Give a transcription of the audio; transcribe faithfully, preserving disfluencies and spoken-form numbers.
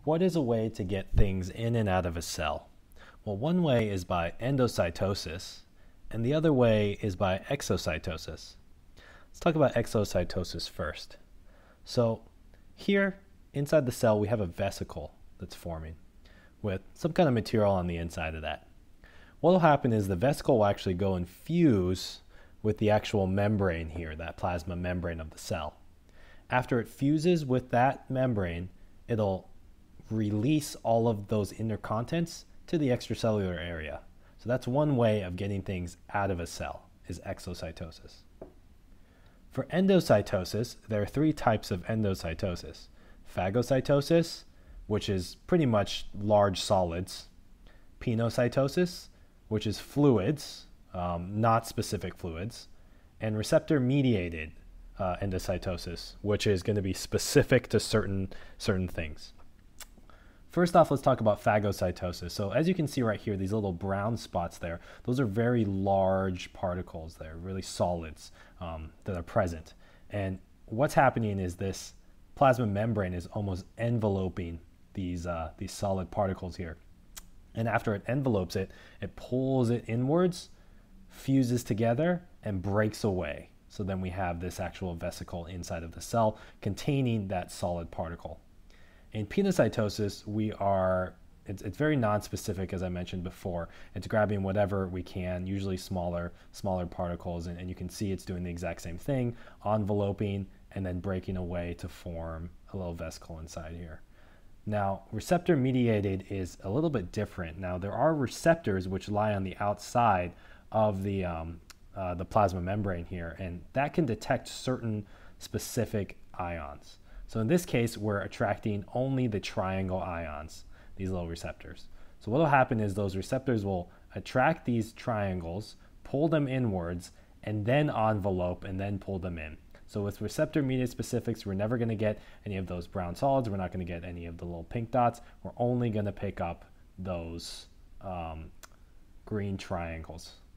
What is a way to get things in and out of a cell? Well, one way is by endocytosis, and the other way is by exocytosis. Let's talk about exocytosis first. So here inside the cell we have a vesicle that's forming with some kind of material on the inside of that. What will happen is the vesicle will actually go and fuse with the actual membrane here, that plasma membrane of the cell. After it fuses with that membrane, it'll release all of those inner contents to the extracellular area. So that's one way of getting things out of a cell, is exocytosis. For endocytosis, there are three types of endocytosis. Phagocytosis, which is pretty much large solids. Pinocytosis, which is fluids, um, not specific fluids. And receptor-mediated uh, endocytosis, which is going to be specific to certain, certain things. First off, let's talk about phagocytosis. So as you can see right here, these little brown spots there, those are very large particles there, really solids um, that are present. And what's happening is this plasma membrane is almost enveloping these, uh, these solid particles here. And after it envelopes it, it pulls it inwards, fuses together, and breaks away. So then we have this actual vesicle inside of the cell containing that solid particle. In pinocytosis, we are, it's, it's very non-specific, as I mentioned before. It's grabbing whatever we can, usually smaller, smaller particles, and, and you can see it's doing the exact same thing, enveloping and then breaking away to form a little vesicle inside here. Now, receptor-mediated is a little bit different. Now, there are receptors which lie on the outside of the, um, uh, the plasma membrane here, and that can detect certain specific ions. So in this case, we're attracting only the triangle ions, these little receptors. So what will happen is those receptors will attract these triangles, pull them inwards, and then envelope and then pull them in. So with receptor-mediated specifics, we're never going to get any of those brown solids. We're not going to get any of the little pink dots. We're only going to pick up those um, green triangles.